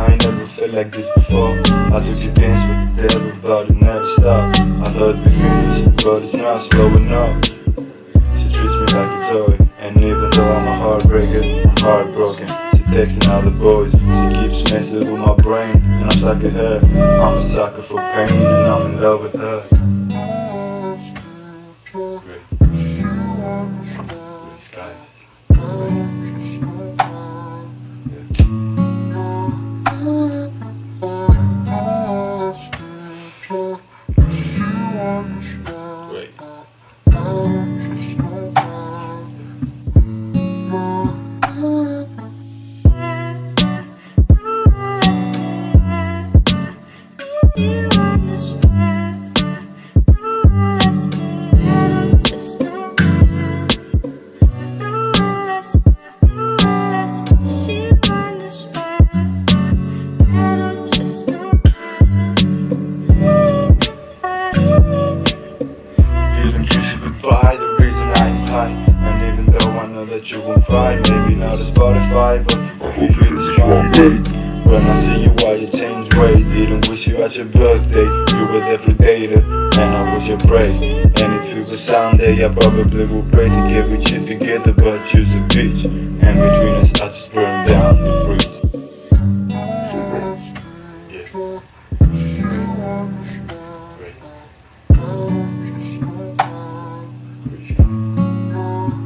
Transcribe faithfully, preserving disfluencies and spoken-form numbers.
I ain't never felt like this before. I took you dance with the devil, but it never stopped. I thought we finished, but it's not slowing up. She treats me like a toy, and even though I'm a heartbreaker, I'm heartbroken. She texting all the boys, she keeps messing with my brain, and I'm stuck at her. I'm a sucker for pain, and I'm in love with her. Great. Great sky. Great. By the reason I'm high, and even though I know that you won't find, maybe not a Spotify, but if you feel the strong day. When I see you, why you change way? Didn't wish you at your birthday. You were the predator, and I was your prey. And if it was someday, I probably would pray to get with you together, but you're a bitch, and between us I just burned down the bridge. Yeah. Great.